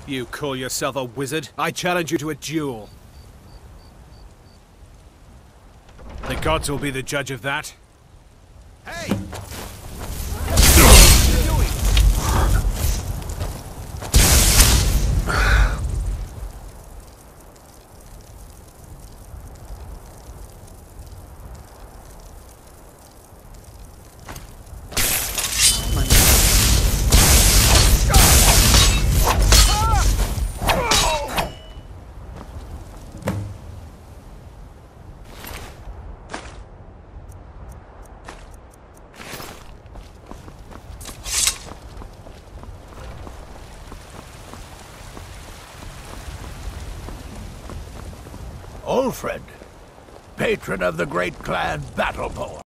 You call yourself a wizard? I challenge you to a duel. The gods will be the judge of that. Hey! What are you doing? Ulfred, patron of the great clan Battleborn.